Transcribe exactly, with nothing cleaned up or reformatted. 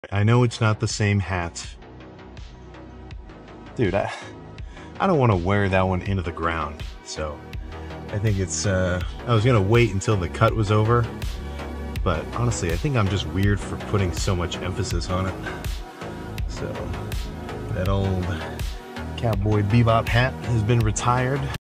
I know it's not the same hat. Dude, I, I don't want to wear that one into the ground, so I think it's, uh, I was gonna wait until the cut was over, but honestly, I think I'm just weird for putting so much emphasis on it. So, that old Cowboy Bebop hat has been retired.